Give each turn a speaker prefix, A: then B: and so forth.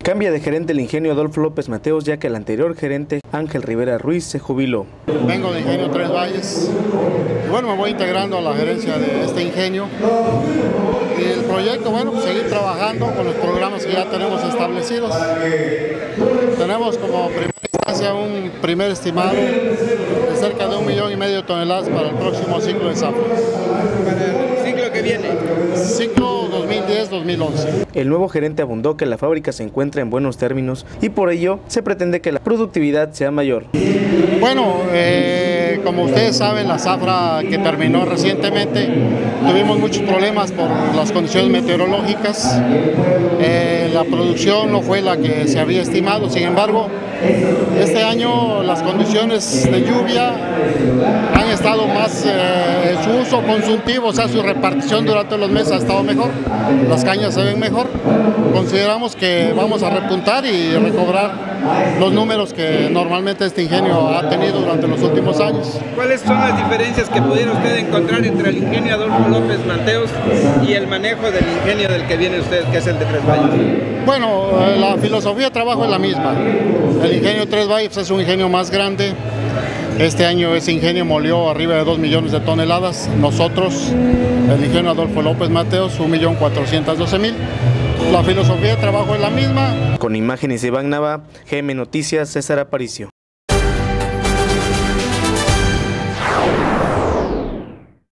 A: Cambia de gerente el ingenio Adolfo López Mateos, ya que el anterior gerente, Ángel Rivera Ruiz, se jubiló.
B: Vengo de Ingenio Tres Valles y bueno, me voy integrando a la gerencia de este ingenio. Y el proyecto, bueno, pues seguir trabajando con los programas que ya tenemos establecidos. Tenemos como primera instancia un primer estimado de cerca de 1,5 millones de toneladas para el próximo ciclo de zafra.
C: ¿Para el ciclo que viene?
B: Ciclo 2010-2011.
A: El nuevo gerente abundó que la fábrica se encuentra en buenos términos y por ello se pretende que la productividad sea mayor.
B: Bueno, como ustedes saben, la zafra que terminó recientemente, tuvimos muchos problemas por las condiciones meteorológicas. La producción no fue la que se había estimado, sin embargo, este año las condiciones de lluvia han estado más, su uso consultivo, o sea, su repartición durante los meses ha estado mejor, las cañas se ven mejor. Consideramos que vamos a repuntar y recobrar los números que normalmente este ingenio ha tenido durante los últimos años.
C: ¿Cuáles son las diferencias que pudiera usted encontrar entre el ingenio Adolfo López Mateos y el manejo del ingenio del que viene usted, que es el de Tres Valles?
B: Bueno, la filosofía de trabajo es la misma. El ingenio Tres Valles es un ingenio más grande. Este año ese ingenio molió arriba de 2 millones de toneladas. Nosotros, el ingenio Adolfo López Mateos, 1,412,000. La filosofía de trabajo es la misma.
A: Con imágenes de Iván Nava, GM Noticias, César Aparicio.